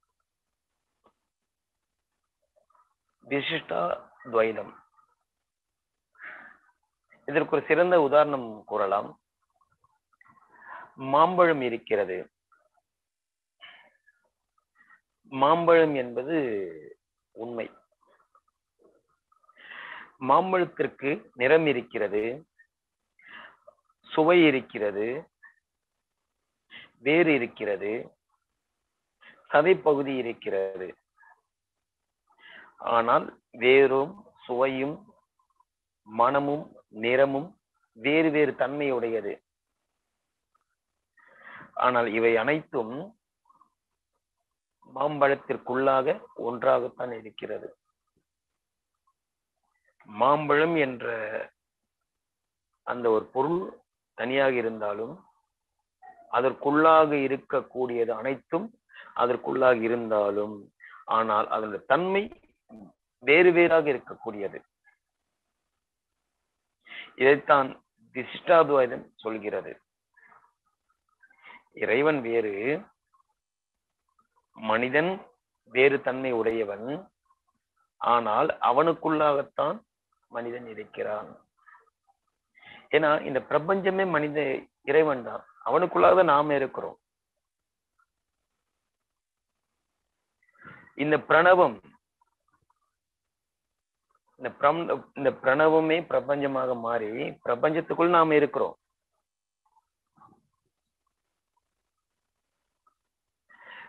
விசிஷ்டாத்வைதம், இதற்கு ஒரு சிறந்த உதாரணம் கூறலாம். மாம்பழம் இருக்கிறது. மாம்பழம் என்பது உண்மை. மாம்பழத்திற்கு நிறம் இருக்கிறது, சுவை இருக்கிறது, வேறு இருக்கிறது, சதைப்பகுதி இருக்கிறது. ஆனால் வேரும் சுவையும் மனமும் நிறமும் வேறு வேறு தன்மையுடையது. ஆனால் இவை அனைத்தும் மாம்பழத்திற்குள்ளாக ஒன்றாகத்தான் இருக்கிறது. மாம்பழம் என்ற அந்த ஒரு பொருள் தனியாக இருந்தாலும் அதற்குள்ளாக இருக்கக்கூடியது அனைத்தும் அதற்குள்ளாக இருந்தாலும் ஆனால் அதனுடைய தன்மை வேறு வேறாக இருக்கக்கூடியது. இதைத்தான் விசிஷ்டாத்வைதம் சொல்கிறது. இறைவன் வேறு, மனிதன் வேறு தன்மை உடையவன். ஆனால் அவனுக்குள்ளாகத்தான் மனிதன் இருக்கிறான். ஏன்னா இந்த பிரபஞ்சமே மனித இறைவன் தான். அவனுக்குள்ளாக நாம இருக்கிறோம். இந்த பிரணவம், இந்த பிரணவமே பிரபஞ்சமாக மாறி பிரபஞ்சத்துக்குள் நாம இருக்கிறோம்.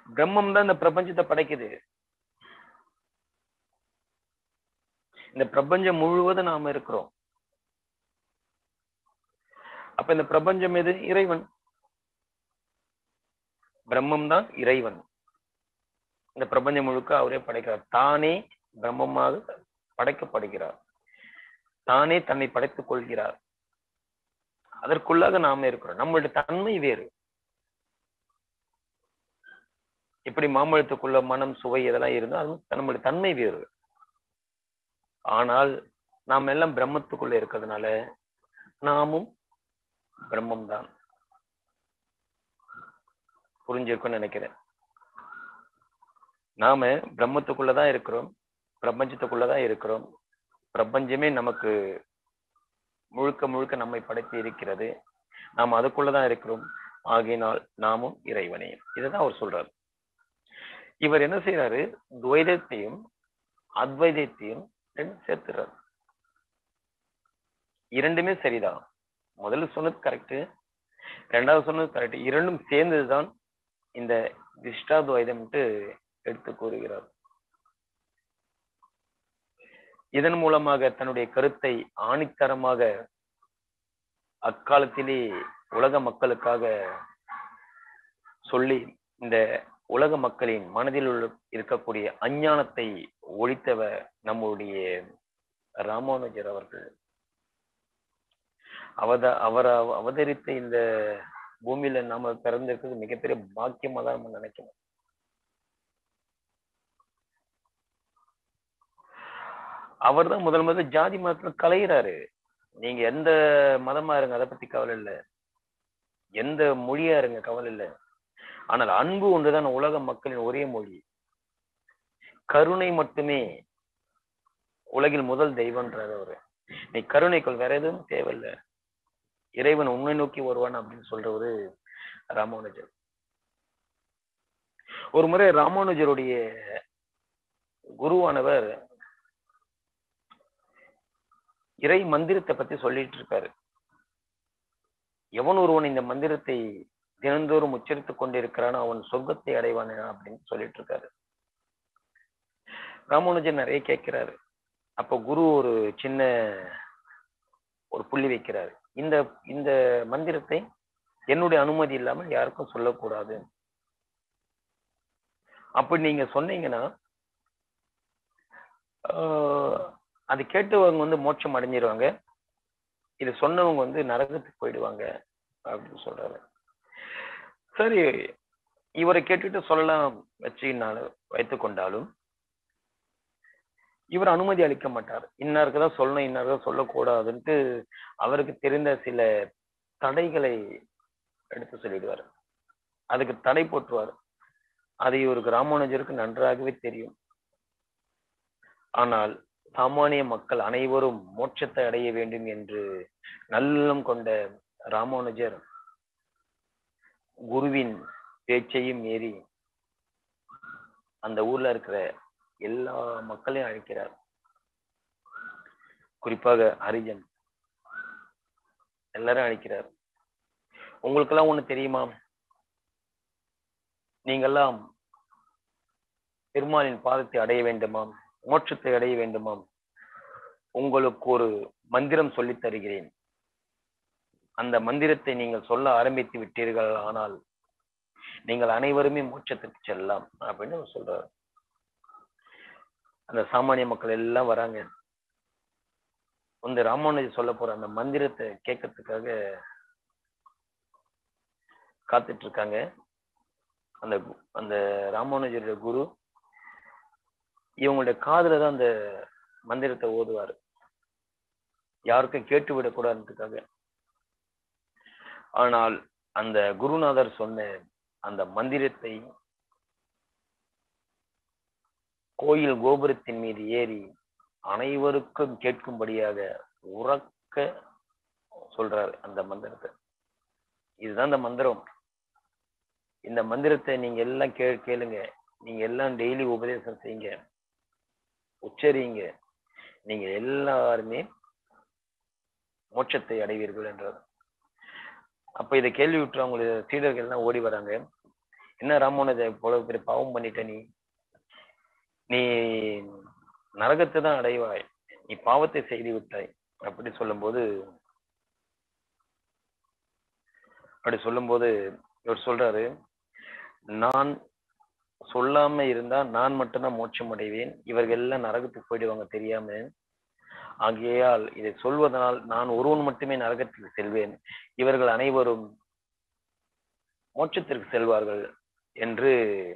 பிரம்மம் தான் இந்த பிரபஞ்சத்தை படைக்குது. இந்த பிரபஞ்சம் முழுவதும் நாம இருக்கிறோம். அப்ப இந்த பிரபஞ்சம் எது? இறைவன். பிரம்மம் தான் இறைவன். இந்த பிரபஞ்சம் முழுக்க அவரே படைக்கிறார். தானே பிரம்மமாக படைக்கப்படுகிறார். தானே தன்னை படைத்துக் கொள்கிறார். அதற்குள்ளாக நாம இருக்கிறோம். நம்மளுடைய தன்மை வேறு. இப்படி மாம்பழத்துக்குள்ள மனம், சுவை இதெல்லாம் இருந்தா அது நம்மளுடைய தன்மை வேறு. ஆனால் நாம் எல்லாம் பிரம்மத்துக்குள்ள இருக்கிறதுனால நாமும் பிரம்மம் தான். புரிஞ்சிருக்கும்னு நினைக்கிறேன். நாம பிரம்மத்துக்குள்ளதான் இருக்கிறோம், பிரபஞ்சத்துக்குள்ளதான் இருக்கிறோம். பிரபஞ்சமே நமக்கு முழுக்க முழுக்க நம்மை படைத்து இருக்கிறது. நாம் அதுக்குள்ளதான் இருக்கிறோம். ஆகையினால் நாமும் இறைவனே. இதுதான் அவர் சொல்றாரு. இவர் என்ன செய்யறாரு? துவைதத்தையும் அத்வைதத்தையும் சேர்த்துறாரு. இரண்டுமே சரிதான். முதல்ல சொன்னது கரெக்ட், ரெண்டாவது சொன்னது கரெக்ட். இரண்டும் சேர்ந்ததுதான் இந்த விசிஷ்டாத்வைதம் எடுத்து கூறுகிறார். இதன் மூலமாக தன்னுடைய கருத்தை ஆணித்தரமாக அக்காலத்திலே உலக மக்களுக்காக சொல்லி இந்த உலக மக்களின் மனதில் இருக்கக்கூடிய அஞ்ஞானத்தை ஒழித்தவர் நம்முடைய ராமானுஜர் அவர்கள். அவர் அவதரித்த இந்த பூமியில நாம பிறந்திருக்கிறது மிகப்பெரிய பாக்கியமா தான் நம்ம நினைக்கணும். அவர் தான் முதல் ஜாதி மதத்துல கலையிறாரு. நீங்க எந்த மதமா இருங்க, அதை பத்தி கவலை இல்லை. எந்த மொழியா இருங்க, கவலை இல்லை. ஆனால் அன்பு ஒன்றுதான் உலக மக்களின் ஒரே மொழி. கருணை மட்டுமே உலகில் முதல் தெய்வம்ன்றார் அவரு. நீ கருணைக்குள் வேற எதுவும் தேவையில்லை. இறைவன் உண்மை நோக்கி வருவான் அப்படின்னு சொல்றவரு ராமானுஜர். ஒரு முறை ராமானுஜருடைய குருவானவர் இறை மந்திரத்தை பத்தி சொல்லிட்டு இருக்காரு. எவன் ஒருவன் இந்த மந்திரத்தை தினந்தோறும் உச்சரித்துக் கொண்டிருக்கிறானோ அவன் சொர்க்கத்தை அடைவான் அப்படின்னு சொல்லிட்டு இருக்காரு. ராமானுஜர் நிறைய கேட்கிறாரு. அப்ப குரு ஒரு சின்ன ஒரு புள்ளி வைக்கிறாரு. இந்த இந்த மந்திரத்தை என்னுடைய அனுமதி இல்லாமல் யாருக்கும் சொல்லக்கூடாது. அப்படி நீங்க சொன்னீங்கன்னா அது கேட்டவங்க மோட்சம் அடைஞ்சிருவாங்க, இது சொன்னவங்க நரகத்துக்கு போயிடுவாங்க அப்படின்னு சொல்றாரு. சரி, இவரை கேட்டுட்டு சொல்லலாம் வைத்துக் கொண்டாலும் இவர் அனுமதி அளிக்க மாட்டார். இன்னாருக்குதான் சொல்லணும், இன்னாருக்குதான் சொல்லக்கூடாதுன்ட்டு அவருக்கு தெரிந்த சில தடைகளை எடுத்து சொல்லிடுவார். அதுக்கு தடை போட்டுருவார். அது இவருக்கு ராமானுஜருக்கு நன்றாகவே தெரியும். ஆனால் சாமானிய மக்கள் அனைவரும் மோட்சத்தை அடைய வேண்டும் என்று நல்லம் கொண்ட ராமானுஜர் குருவின் பேச்சையும் மீறி அந்த ஊர்ல இருக்கிற எல்லா மக்களையும் அழைக்கிறார். குறிப்பாக ஹரிஜன் எல்லாரும் அழைக்கிறார். உங்களுக்கெல்லாம் ஒண்ணு தெரியுமா? நீங்கெல்லாம் பெருமாளின் பாதத்தை அடைய வேண்டுமாம், மோட்சத்தை அடைய வேண்டுமாம். உங்களுக்கு ஒரு மந்திரம் சொல்லித் தருகிறேன். அந்த மந்திரத்தை நீங்கள் சொல்ல ஆரம்பித்து விட்டீர்கள் ஆனால் நீங்கள் அனைவருமே மோட்சத்திற்கு செல்லலாம் அப்படின்னு சொல்றாரு. அந்த சாமானிய மக்கள் எல்லாம் வராங்க. ராமானுஜர் சொல்ல போற அந்த மந்திரத்தை கேட்கறதுக்காக காத்துட்டு இருக்காங்க. அந்த அந்த ராமானுஜருடைய குரு இவங்களுடைய காதுல தான் அந்த மந்திரத்தை ஓதுவாரு, யாருக்கும் கேட்டு விடக்கூடாதுக்காக. ஆனால் அந்த குருநாதர் சொன்ன அந்த மந்திரத்தை கோயில் கோபுரத்தின் மீது ஏறி அனைவருக்கும் கேட்கும்படியாக உறக்க சொல்றாரு அந்த மந்திரத்தை. இதுதான் இந்த மந்திரம். இந்த மந்திரத்தை நீங்க எல்லாம் கேளுங்க, நீங்க எல்லாம் டெய்லி உபதேசம் செய்யுங்க, உச்சரிங்க, நீங்க எல்லாருமே மோட்சத்தை அடைவீர்கள் என்றார். அப்ப இதை கேள்வி விட்டு அவங்களுடைய சீடர்கள் எல்லாம் ஓடி வராங்க. என்ன ராமானுஜ இவ்வளவு பெரிய பாவம் பண்ணிட்ட நீ நரகத்தை தான் அடைவாய், நீ பாவத்தை செய்து விட்டாய் அப்படி சொல்லும்போது இவர் சொல்றாரு, நான் சொல்லாம இருந்தா நான் மட்டும்தான் மோட்சம் அடைவேன், இவர்கள் எல்லாம் நரகத்துக்கு போயிடுவாங்க தெரியாம, ஆகையால் இதை சொல்வதனால் நான் ஒருவன் மட்டுமே நரகத்துக்கு செல்வேன், இவர்கள் அனைவரும் மோட்சத்திற்கு செல்வார்கள் என்று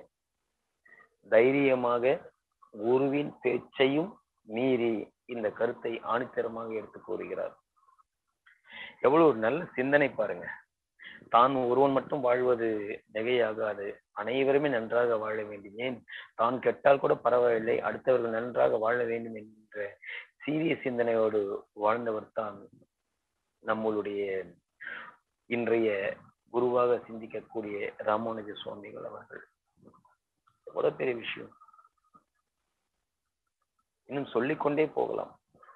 தைரியமாக குருவின் பேச்சையும் மீறி இந்த கருத்தை ஆணித்தரமாக எடுத்து கூறுகிறார். எவ்வளவு ஒரு நல்ல சிந்தனை பாருங்க. தான் ஒருவன் மட்டும் வாழ்வது மிகையாகாது, அனைவருமே நன்றாக வாழ வேண்டும், ஏன் தான் கெட்டால் கூட பரவாயில்லை, அடுத்தவர்கள் நன்றாக வாழ வேண்டும் என்ற சீரிய சிந்தனையோடு வாழ்ந்தவர் தான் நம்மளுடைய இன்றைய குருவாக சிந்திக்கக்கூடிய ராமானுஜ சுவாமிகள் அவர்கள். எவ்வளவு பெரிய விஷயம், இன்னும் சொல்லிக்கொண்டே போகலாம்.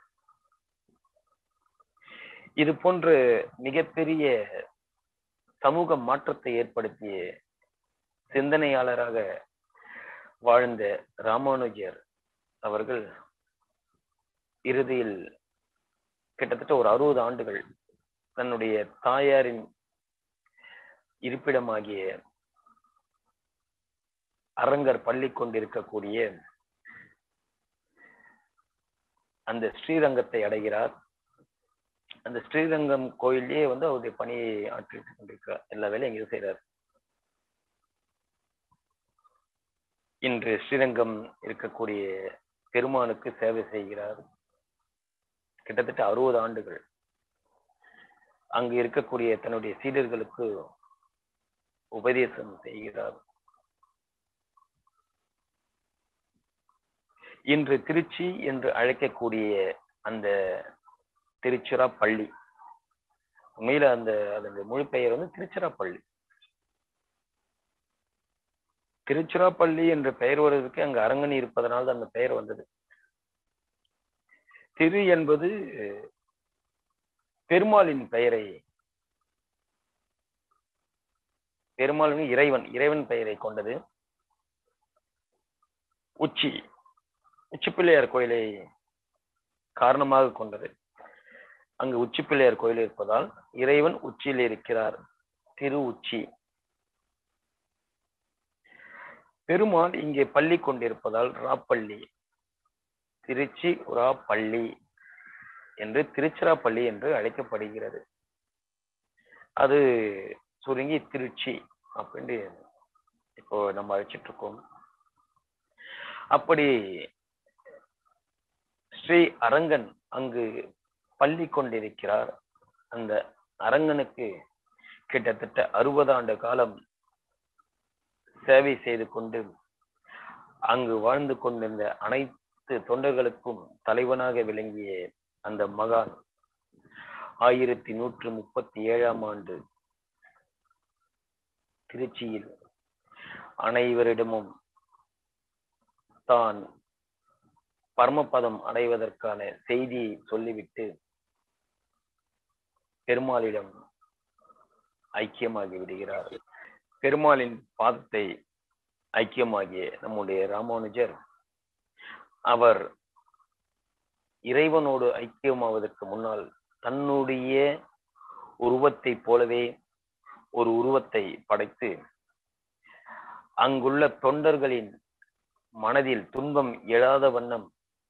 இது போன்ற மிகப்பெரிய சமூக மாற்றத்தை ஏற்படுத்திய சிந்தனையாளராக வாழ்ந்த ராமானுஜர் அவர்கள் இறுதியில் கிட்டத்தட்ட ஒரு 60 ஆண்டுகள் தன்னுடைய தாயாரின் இருப்பிடமாகிய அரங்கர் பள்ளி கொண்டிருக்கக்கூடிய அந்த ஸ்ரீரங்கத்தை அடைகிறார். அந்த ஸ்ரீரங்கம் கோயிலே அவருடைய பணியை ஆற்றிட்டு கொண்டிருக்கிறார், எல்லா வேலையும் எங்கேயும் செய்கிறார். இன்று ஸ்ரீரங்கம் இருக்கக்கூடிய பெருமானுக்கு சேவை செய்கிறார். கிட்டத்தட்ட 60 ஆண்டுகள் அங்கு இருக்கக்கூடிய தன்னுடைய சீடர்களுக்கு உபதேசம் செய்கிறார். இன்று திருச்சி என்று அழைக்கக்கூடிய அந்த திருச்சிராப்பள்ளி, உண்மையில அதனுடைய மொழி பெயர் திருச்சிராப்பள்ளி. திருச்சிராப்பள்ளி என்ற பெயர் வருவதற்கு அங்கு அரங்கன் இருப்பதனால் அந்த பெயர் வந்தது. திரு என்பது பெருமாளின் பெயரை, பெருமாள் இறைவன் பெயரை கொண்டது. உச்சி பிள்ளையார் கோயிலை காரணமாக கொண்டது. அங்கு உச்சி பிள்ளையார் கோயில் இருப்பதால் இறைவன் உச்சியில் இருக்கிறார், திரு உச்சி. பெருமாள் இங்கே பள்ளி கொண்டிருப்பதால் ராப்பள்ளி, திருச்சி ராப்பள்ளி என்று திருச்சிராப்பள்ளி என்று அழைக்கப்படுகிறது. அது சுருங்கி திருச்சி அப்படின்னு இப்போ நம்ம அழைச்சிட்டு இருக்கோம். அப்படி ஸ்ரீ அரங்கன் அங்கு பள்ளி கொண்டிருக்கிறார். அந்த அரங்கனுக்கு கிட்டத்தட்ட 60 ஆண்டு காலம் சேவை செய்து கொண்டு அங்கு வாழ்ந்து கொண்டிருந்த அனைத்து தொண்டர்களுக்கும் தலைவனாக விளங்கிய அந்த மகான் 1137ஆம் ஆண்டு திருச்சியில் அனைவரிடமும் தான் பரமபதம் அடைவதற்கான செய்தியை சொல்லிவிட்டு பெருமாளிடம் ஐக்கியமாகி விடுகிறார். பெருமாளின் பாதத்தை ஐக்கியமாகிய நம்முடைய ராமானுஜர் அவர் இறைவனோடு ஐக்கியமாவதற்கு முன்னால் தன்னுடைய உருவத்தை போலவே ஒரு உருவத்தை படைத்து அங்குள்ள தொண்டர்களின் மனதில் துன்பம் எழாத வண்ணம்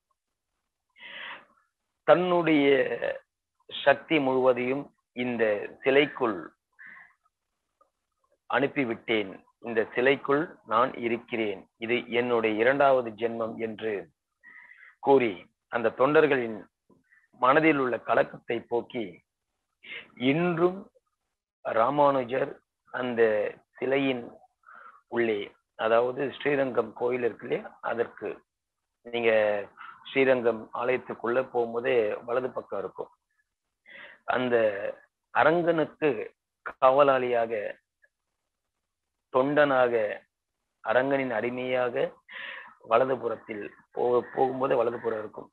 தன்னுடைய சக்தி முழுவதையும் இந்த சிலைக்குள் அனுப்பிவிட்டேன், இந்த சிலைக்குள் நான் இருக்கிறேன், இது என்னுடைய 2வது ஜென்மம் என்று கூறி அந்த தொண்டர்களின் மனதில் உள்ள கலக்கத்தை போக்கி இன்றும் ராமானுஜர் அந்த சிலையின் உள்ளே, அதாவது ஸ்ரீரங்கம் கோயில் இருக்கு இல்லையா, அதற்கு நீங்க ஸ்ரீரங்கம் ஆலயத்துக்குள்ள போகும்போதே வலது பக்கம் இருக்கும், அந்த அரங்கனுக்கு காவலாளியாக, தொண்டனாக, அரங்கனின் அடிமையாக வலதுபுறத்தில் போகும்போது வலதுபுறம் இருக்கும்.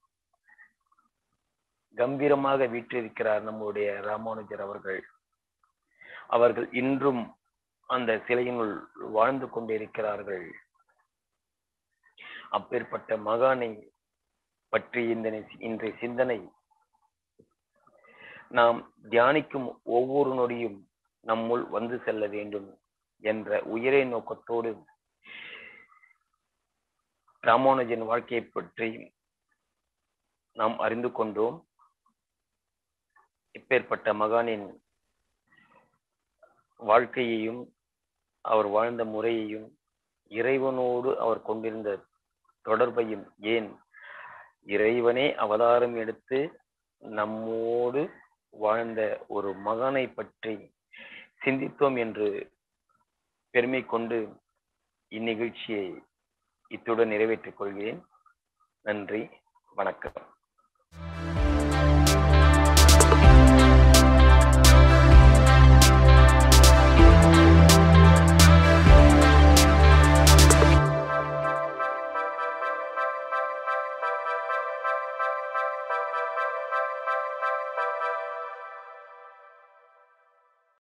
கம்பீரமாக வீற்றிருக்கிறார் நம்முடைய ராமானுஜர் அவர்கள். அவர்கள் இன்றும் அந்த சிலையினுள் வாழ்ந்து கொண்டிருக்கிறார்கள். அப்பேற்பட்ட மகானை பற்றி இன்றைய சிந்தனை நாம் தியானிக்கும் ஒவ்வொரு நொடியும் நம்முள் வந்து செல்ல வேண்டும் என்ற உயரிய நோக்கத்தோடு ராமானுஜன் வாழ்க்கையை பற்றி நாம் அறிந்து கொண்டோம். இப்பேற்பட்ட மகானின் வாழ்க்கையையும் அவர் வாழ்ந்த முறையையும் இறைவனோடு அவர் கொண்டிருந்த தொடர்பையும், ஏன் இறைவனே அவதாரம் எடுத்து நம்மோடு வாழ்ந்த ஒரு மகனை பற்றி சிந்தித்தோம் என்று பெருமை கொண்டு இந்நிகழ்ச்சியை இத்துடன் நிறைவேற்றிக் கொள்கிறேன். நன்றி, வணக்கம்.